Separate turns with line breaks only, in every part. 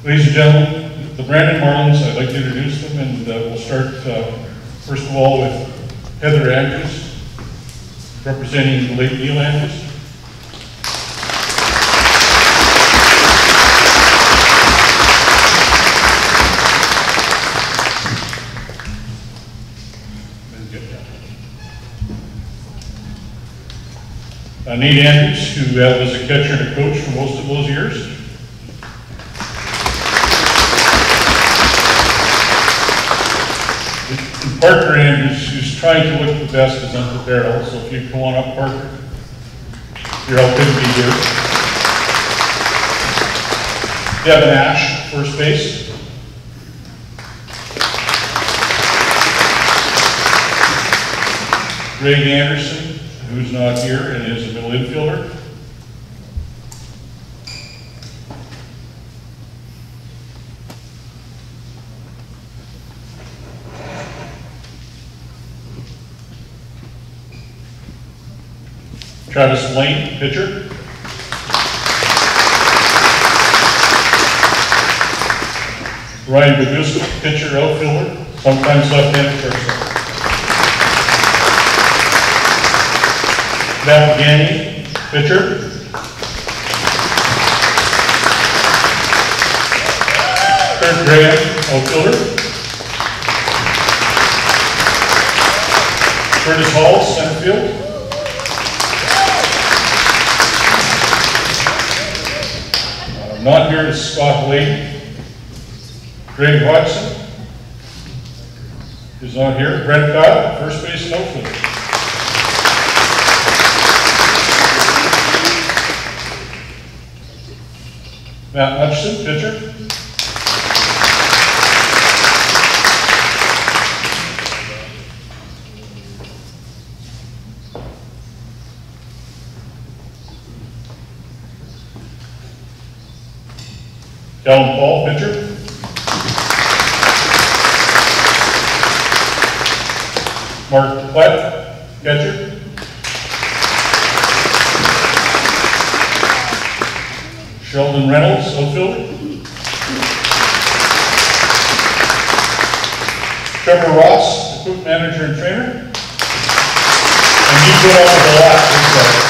Ladies and gentlemen, the Brandon Marlins, I'd like to introduce them, and we'll start first of all with Heather Andrews, representing the late Neil Andrews. Nate Andrews, who was a catcher and a coach for most of those years. And Parker Andrews, who's trying to look the best, is unprepared also. If you come on up, Parker. You're all good to be here. Devin Ash, first base. Greg Anderson, who's not here and is a middle infielder. Travis Lane, pitcher. Ryan Baguska, pitcher, outfielder, sometimes left-handed shortstop. Matt Ganney, pitcher. Kurt Graham, outfielder. Curtis Hall, center field. Not here is Scott Lee. Greg Hodgson is not here. Brent Cobb, first base and outfielder. Matt Hutchison, pitcher. Callum Paul, pitcher. Mark Platt, catcher. Sheldon Reynolds, outfielder. Trevor Ross, equipment manager and trainer. And he put on the last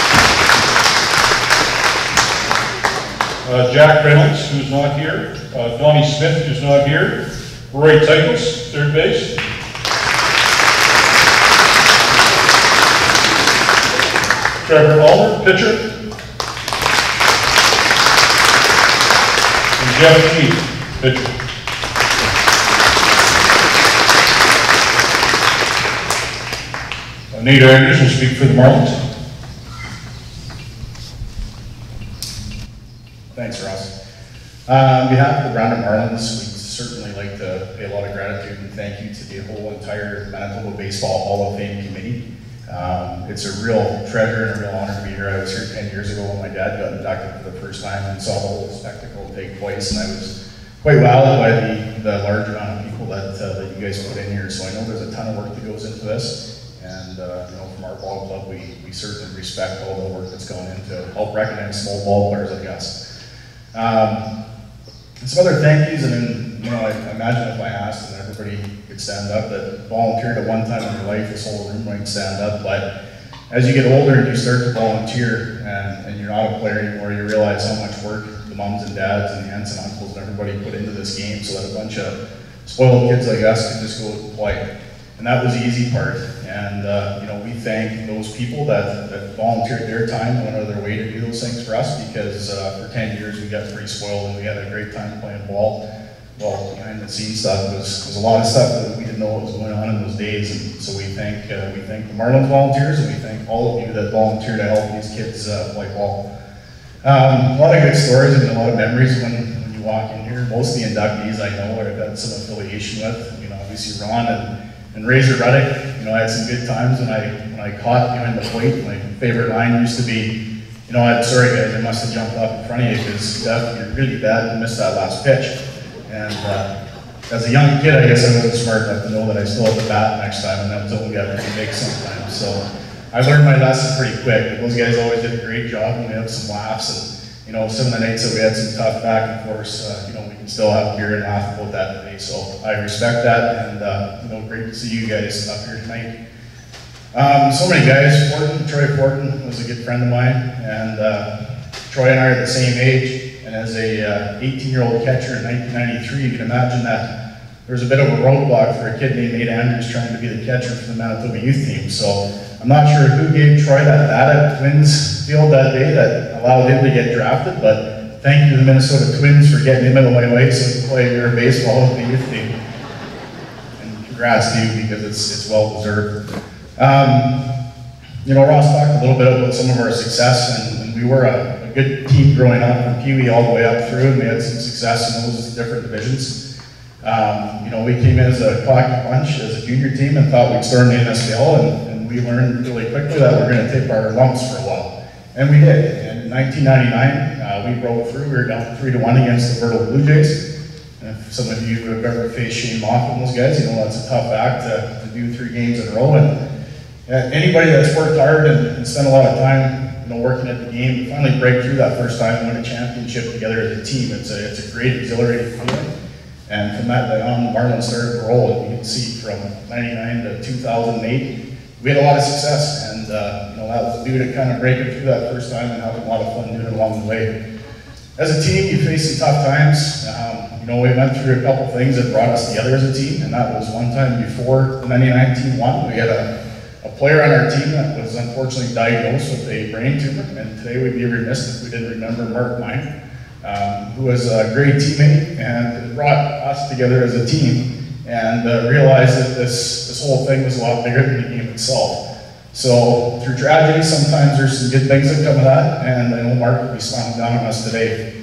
Jack Reynolds, who's not here. Donnie Smith, who's not here. Roy Titles, third base. Trevor Allmer, pitcher. Jeff Keith, pitcher. Nate Andrews will speak for the Marlins.
Thanks, Ross. On behalf of the Brandon Marlins, we'd certainly like to pay a lot of gratitude and thank you to the whole entire Manitoba Baseball Hall of Fame committee. It's a real treasure and a real honor to be here. I was here 10 years ago when my dad got inducted for the first time and saw the whole spectacle take place, and I was quite wowed by the large amount of people that you guys put in here. So I know there's a ton of work that goes into this, and from our ball club, we certainly respect all the work that's gone into help recognize small ball players like us. And some other thank yous, and then, I imagine if I asked and everybody could stand up that volunteered at one time in their life, this whole room might stand up, but as you get older and you start to volunteer and you're not a player anymore, you realize how much work the moms and dads and the aunts and uncles and everybody put into this game so that a bunch of spoiled kids like us could just go and play. And that was the easy part. And we thank those people that volunteered their time and went out of their way to do those things for us, because for 10 years we got pretty spoiled and we had a great time playing ball. Well, behind the scenes stuff was a lot of stuff that we didn't know what was going on in those days. And so we thank the Marlins volunteers, and we thank all of you that volunteer to help these kids play ball. A lot of good stories and a lot of memories when you walk in here. Most of the inductees I know I've had some affiliation with. Obviously Ron and Razor Ruddick. I had some good times when I caught behind the plate. My favorite line used to be, I'm sorry guys, I must have jumped up in front of you because you're really bad and missed that last pitch. And as a young kid, I guess I wasn't smart enough to know that I still have the bat next time, and that was only got pretty big sometimes. So I learned my lesson pretty quick. But those guys always did a great job, and we had some laughs. you know, some of the nights that we had some tough back and forth, you know, we can still have beer and laugh about that today. So I respect that, and you know, great to see you guys up here tonight. So many guys. Troy Fortin was a good friend of mine, and Troy and I are the same age. And as a 18-year-old catcher in 1993, you can imagine that there was a bit of a roadblock for a kid named Nate Andrews trying to be the catcher for the Manitoba youth team. So I'm not sure who gave Troy that bat at Twins field that day that allowed him to get drafted, but thank you to the Minnesota Twins for getting him out of my way so he could play your baseball with the youth team. And congrats to you, because it's well deserved. You know, Ross talked a little bit about some of our success, and we were a good team growing up from Pee Wee all the way up through, and we had some success in those different divisions. You know, we came in as a hockey bunch, as a junior team, and thought we'd start in the NSBL, and we learned really quickly that we're going to take our lumps for a while. And we did. And in 1999, we broke through. We were down 3-1 against the Bertle Blue Jays. And if some of you have ever faced Shane Mock and those guys, you know that's a tough act to do 3 games in a row. And anybody that's worked hard and spent a lot of time, you know, working at the game, to finally break through that first time and win a championship together as a team, it's a great, exhilarating feeling. And from that day on, the Marlins started to roll, and you can see from 99 to 2008, we had a lot of success, and you know, that was due to kind of breaking through that first time and having a lot of fun doing it along the way. As a team, you face some tough times. You know, we went through a couple things that brought us together as a team, and that was one time before the 99 team won. We had a player on our team that was unfortunately diagnosed with a brain tumor, and today we'd be remiss if we didn't remember Mark Mine, who was a great teammate and brought us together as a team, and realized that this whole thing was a lot bigger than the game itself. So through tragedy, sometimes there's some good things that come of that, and I know Mark will be smiling down on us today.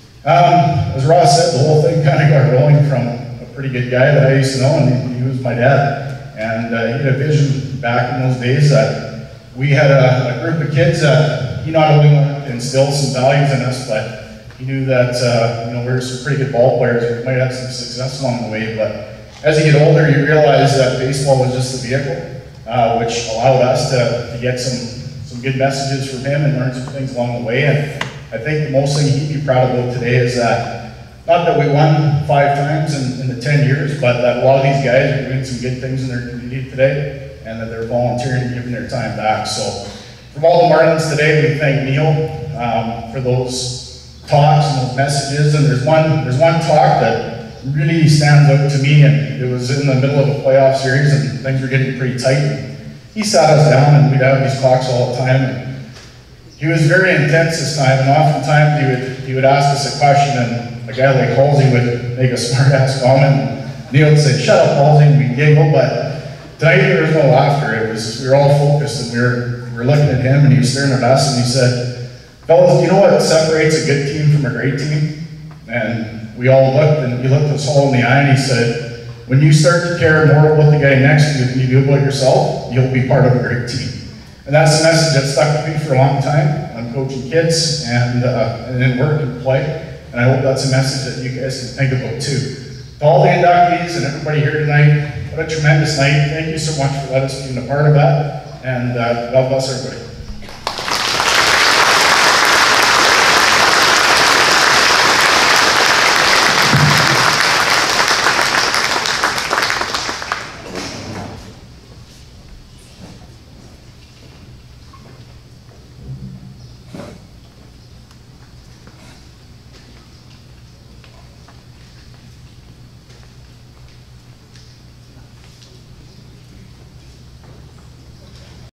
As Ross said, the whole thing kind of got rolling from a pretty good guy that I used to know, and he was my dad. And he had a vision back in those days that we had a group of kids that he not only wanted to instill some values in us, but he knew that you know, we were some pretty good ball players. We might have some success along the way, but as you get older, you realize that baseball was just a vehicle, which allowed us to get some good messages from him and learn some things along the way. And I think the most thing he'd be proud about today is that, not that we won 5 times in the 10 years, but that a lot of these guys are doing some good things in their community today, and that they're volunteering and giving their time back. So from all the Marlins today, we thank Neil for those talks and those messages. And there's one talk that really stands out to me, and it was in the middle of a playoff series and things were getting pretty tight. And he sat us down, and we'd have these talks all the time. And he was very intense this time, and oftentimes he would ask us a question, and a guy like Halsey would make a smart-ass comment. Neil would say, "Shut up, Halsey," and we'd giggle. But tonight there was no laughter. We were all focused, and we were looking at him, and he was staring at us, and he said, "Fellas, do you know what separates a good team from a great team?" And we all looked, and he looked us all in the eye, and he said, "When you start to care more about the guy next to you than you do about yourself, you'll be part of a great team." And that's the message that stuck with me for a long time. I'm coaching kids and in work and play. And I hope that's a message that you guys can think about too. To all the inductees and everybody here tonight, what a tremendous night. Thank you so much for letting us be a part of that. And God bless everybody.